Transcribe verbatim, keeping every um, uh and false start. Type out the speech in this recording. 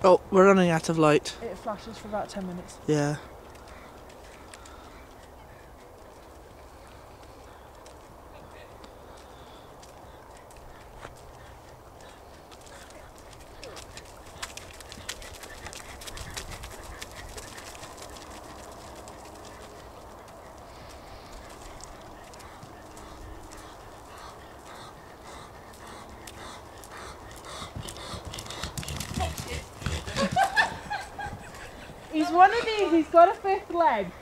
Oh, we're running out of light. It flashes for about ten minutes. Yeah. He's one of these, he's got a fifth leg.